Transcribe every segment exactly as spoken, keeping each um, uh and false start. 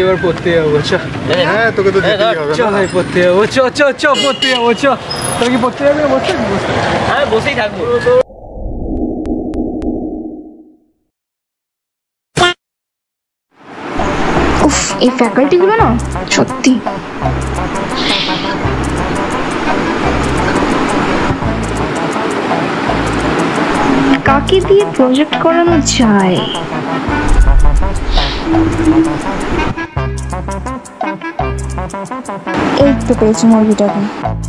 এবার পড়তে যাবো। চ হ্যাঁ তোকে তো যেতেই হবে। চ ভাই পড়তে যাবো। চ চ চ পড়তে যাবো। চ তোর কি পড়তে যাবে? বসে হ্যাঁ বসেই থাকবো। উফ, এই ফ্যাকাল্টিগুলো না সত্যি। কাকে দিয়ে প্রজেক্ট করানো যায়? এই তো পেয়েছি মুরগিটাকে।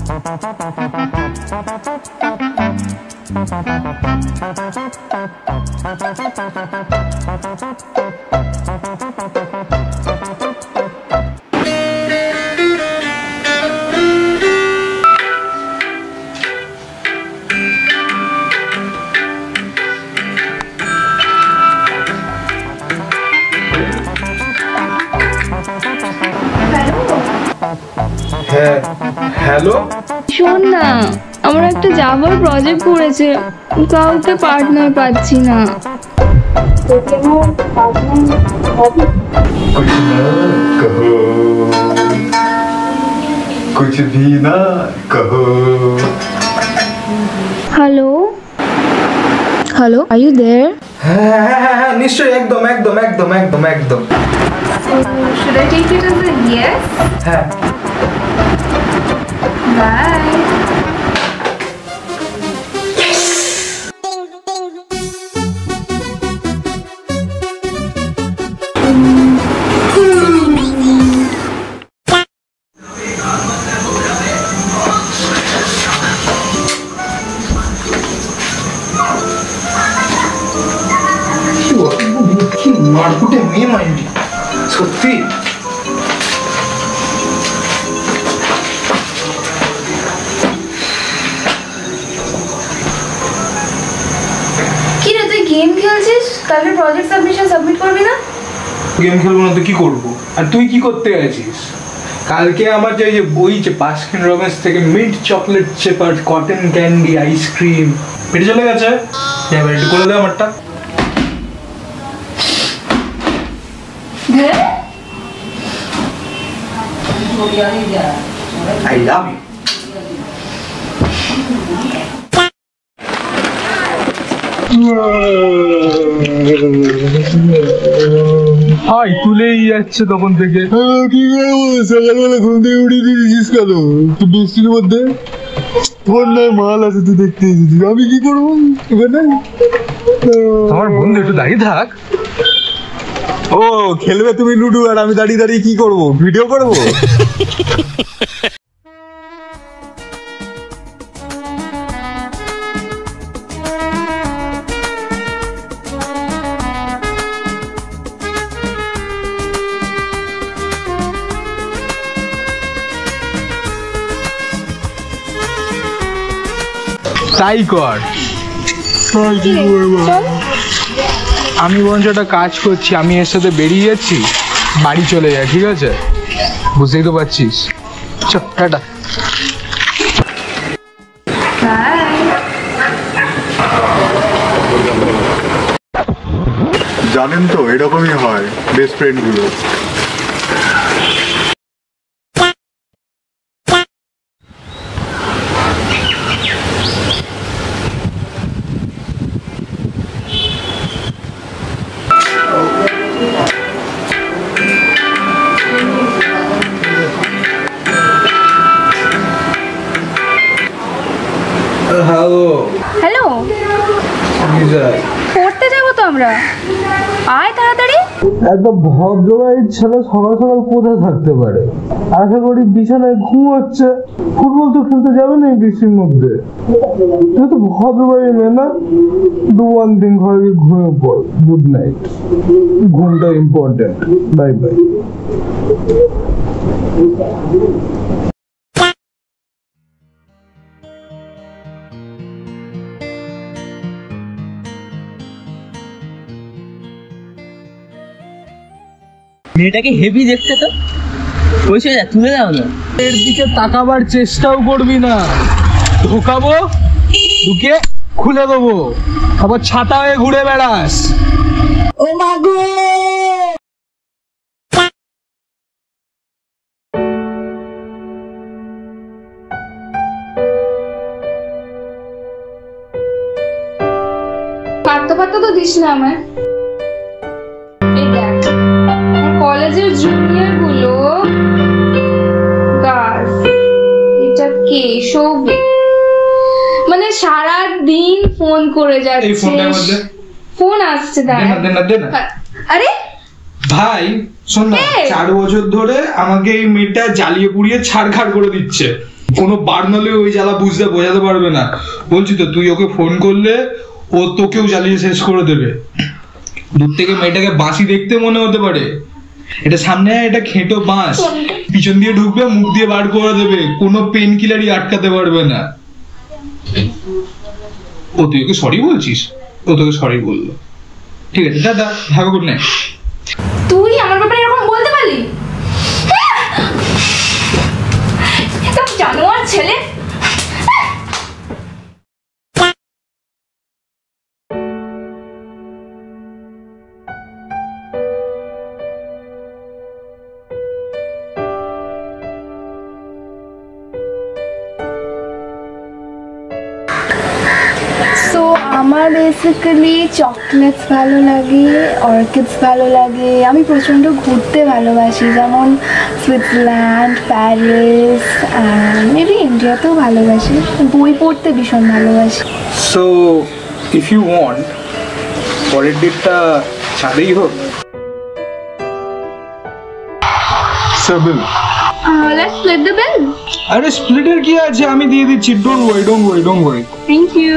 হ্যাঁ হ্যালো, শোন না, আমরা একটা জাভার প্রজেক্ট করেছে, কাউকে পার্টনার পাচ্ছি না। कुछ भी ना कहो। Hello hello, are you there? হ্যাঁ হ্যাঁ হ্যাঁ নিশ্চয়ই, একদম একদম একদম একদম একদম। Should I take it as a yes? হ্যাঁ Bye. মারকুটে মেয়ে মাইন্ডি সত্যি। কি রে, তুই গেম খেলছিস? কালকে প্রজেক্ট সাবমিশন সাবমিট করবি না? গেম খেলবো না তো কি করবো? আর তুই কি করতে গেছিস? কালকে আমার যে যে বই যে বাস্কিন রবিন্স থেকে mint chocolate চেপার cotton candy ice cream পেটে চলে গেছে। এবার একটু করে দে আমারটা। I love you. হাই তুলেই যাচ্ছে তখন থেকে। কি করবো, সকালবেলা ঘুম থেকে উঠিয়ে দিয়েছিস কেন? তুই বৃষ্টির মধ্যে তোর নয় মাল আছে, তুই দেখতে এসেছিস, আমি কি করবো এখানে? আমার বন্ধু একটু দাঁড়িয়ে থাক। ও খেলবে তুমি লুডো আর আমি দাঁড়িয়ে দাঁড়িয়ে কি করবো? ভিডিও করবো? তাই কর। আমি বরঞ্চ একটা কাজ করছি, আমি এর সাথে বেরিয়ে যাচ্ছি, বাড়ি চলে যায়, ঠিক আছে? বুঝতেই তো পারছিস। চল টাটা। জানেন তো এরকমই হয় বেস্ট ফ্রেন্ড গুলো। হ্যালো হ্যালো, পড়তে যাবো তো আমরা, আয় তাড়াতাড়ি। একটা ভদ্রবাড়ির ছেলে সকাল সকাল কোথায় থাকতে পারে? আশা করি বিছানায় ঘুমোচ্ছে। ফুটবল তো খেলতে যাবে না এই বৃষ্টির মধ্যে। তুই তো ভদ্রবাড়ির মেয়ে না? ডু ওয়ান থিং, ঘরে গিয়ে ঘুমিয়ে পড়। Good night. ঘুমটা ইম্পর্টেন্ট। Bye bye. মেয়েটাকে হেভি দেখতে তো, ওই যা তুলে দাও না। এর দিকে তাকাবার চেষ্টাও করবি না। ঢোকাবো, ঢুকে খুলে দেবো, আবার ছাতা হয়ে ঘুরে বেড়াস। ও মা গো। ফাত্তা তো দিস না আমায়। এই দেখ আমার কলেজের জুনিয়র গুলো গার্লস, এটা কে? সৌভিক, মানে সারা দিন ফোন করে যাচ্ছে। ফোন আসছে, আরে ভাই শোন না, চার বছর ধরে আমাকে এই মেয়েটা জ্বালিয়ে পুড়িয়ে ছাড়খাড় করে দিচ্ছে। কোনো বার নালে ওই জ্বালা বুঝতে বোঝাতে পারবে না। বলছি তো, তুই ওকে ফোন করলে ও তোকেও জ্বালিয়ে শেষ করে দেবে। দূর থেকে মেয়েটাকে বাঁশি দেখতে মনে হতে পারে, এটা সামনে এটা খেটো বাঁশ, পিছন দিয়ে ঢুকবে মুখ দিয়ে বার করে দেবে, কোনো পেন কিলারই আটকাতে পারবে না। ও তুই ওকে সরি বলছিস? ও তোকে সরি বললো, ঠিক আছে দাদা, হ্যাভ আ গুড নাইট। তুই আমার ব্যাপারে এরকম বলতে পারলি? একটা জানোয়ার ছেলে। সো আমার বেসিক্যালি চকলেটস ভালো লাগে, অর্কিডস ভালো লাগে, আমি প্রচণ্ড ঘুরতে ভালোবাসি, যেমন সুইজারল্যান্ড, প্যারিস, মেবি ইন্ডিয়াতেও ভালোবাসি, বই পড়তে ভীষণ ভালোবাসি। সো ইফ ইউ ওয়ান্ট, পরের ডেটটা চাঁদেই হোক। Seven let's split the bill. আরে স্প্লিটের কি আছে, আমি দিয়ে দিচ্ছি, don't worry don't worry don't worry. Thank you.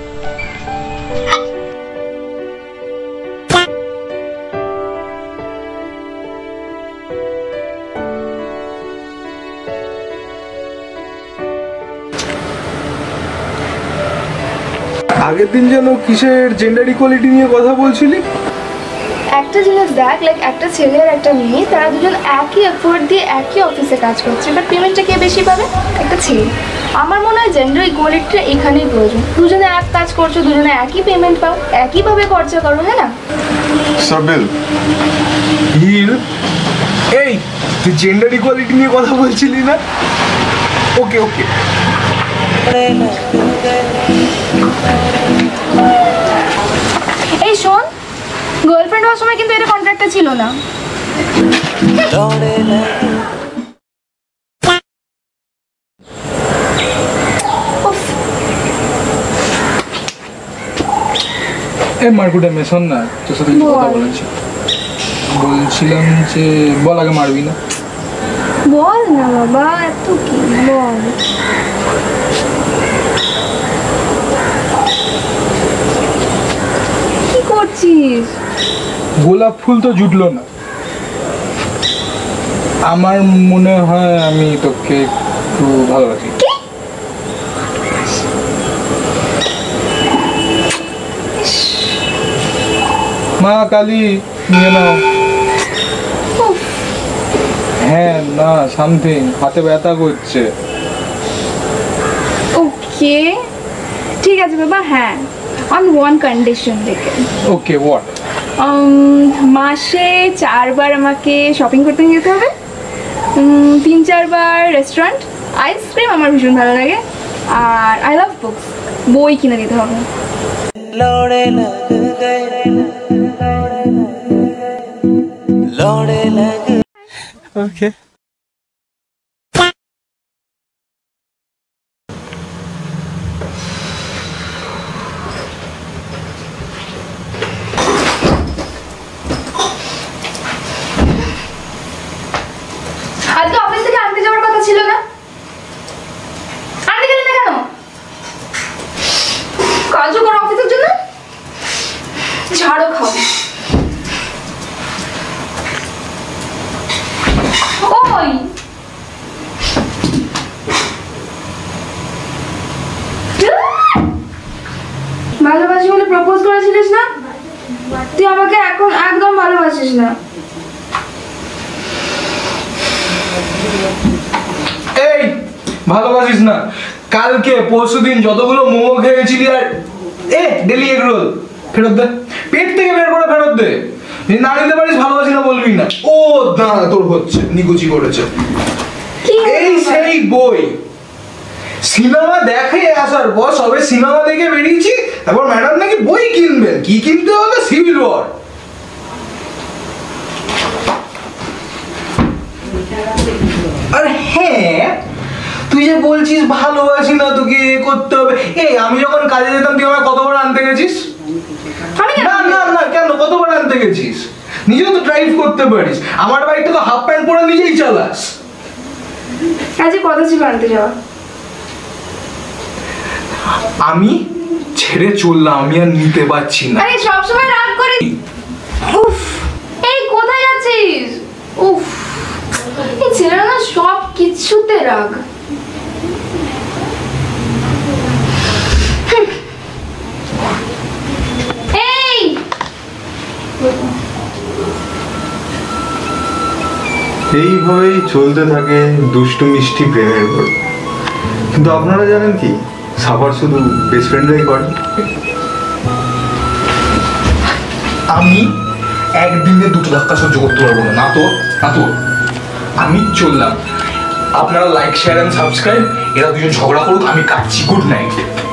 আগের দিন যেন কিসের জেন্ডার ইকুয়ালিটি নিয়ে কথা বলছিলি? একটা জিনিস দেখ, লাইক একটা ছেলে আর একটা মেয়ে, তারা দুজন একই এফোর্ট দিয়ে একই অফিসে কাজ করছে, বাট পেমেন্টটা কে বেশি পাবে? একটা ছেলে। আমার মনে হয় জেন্ডার ইকুয়ালিটিটা এখানেই প্রয়োজন। দুজনে এক কাজ করছো, দুজনে একই পেমেন্ট পাও, একইভাবে খরচা করো, হ্যাঁ না? সাবিল, হির, এই তুই জেন্ডার ইকুয়ালিটি নিয়ে কথা বলছিলি না? ওকে ওকে। এই শোন, গার্লফ্রেন্ড হওয়ার সময় কিন্তু এটা কন্ট্রাক্টটা ছিল না। এই মার্কুটে মেশন না, তোর সাথে কিছু কথা বলেছি। বলছিলাম যে বল, আগে মারবি না? বল না বাবা, এত কি বল। কি করছিস? গোলাপ ফুল তো জুটলো না। আমার মনে হয় আমি তোকে একটু ভালোবাসি। মা কালী নিয়ে নাও। হ্যাঁ না, সামথিং হাতে ব্যথা করছে। ওকে ঠিক আছে বাবা, হ্যাঁ অন ওয়ান কন্ডিশন দেখে। Okay what? মাসে চারবার আমাকে শপিং করতে যেতে হবে, উম, তিন চারবার রেস্টুরেন্ট, আইসক্রিম আমার ভীষণ ভালো লাগে, আর আই লাভ বুকস, বই কিনে দিতে হবে। लौड़े लग गए लौड़े लग ओके আজকে অফিস থেকে আনতে যাওয়ার কথা ছিল না, আনতে গেলে না কেন? কাজও করো অফিসের জন্য, ঝাড়ও খাও। ওই ভালোবাসি বলে প্রপোজ করেছিলিস না, তুই আমাকে এখন একদম ভালোবাসিস না। এই ভালোবাসিস না? কালকে পরশুদিন যতগুলো মোমো খেয়েছিলি আর এ ডেলি এগ রোল ফেরত দে, পেট থেকে বের করে ফেরত দে। যদি না নিতে পারিস ভালোবাসি না বলবি না। ও দাঁড়া, তোর হচ্ছে নিকুচি করেছে। এই সেই বই, সিনেমা দেখে আসার পর সবে সিনেমা দেখে বেরিয়েছি, তারপর ম্যাডাম নাকি বই কিনবেন। কি কিনতে হবে? Civil war. আর হ্যাঁ, তুই যে বলছিস ভালোবাসি না তোকে এ করতে হবে, এই আমি যখন কাজে যেতাম তুই আমায় কতবার আনতে গেছিস? না না না, কেন কতবার আনতে গেছিস? নিজেও তো ড্রাইভ করতে পারিস, আমার বাইকটা তো হাফ প্যান্ট পরে নিজেই চালাস। আজকে কথা ছিল আনতে যাওয়া। আমি ছেড়ে চললাম, আমি আর নিতে পারছি না। আরে সবসময় রাগ করে। উফ, এই কোথায় যাচ্ছিস? উফ, এই ছেলেরা না সব কিছুতে রাগ। এই এইভাবেই চলতে থাকে দুষ্টু মিষ্টি প্রেমের গল্প। কিন্তু আপনারা জানেন কি, সাফার শুধু বেস্ট ফ্রেন্ডরাই করে। আমি একদিনে দুটো ধাক্কা সহ্য করতে পারবো না। না তো না তো আমি চললাম। আপনারা লাইক শেয়ার এন্ড সাবস্ক্রাইব। এরা দুজন ঝগড়া করুক, আমি কাটছি। Good night.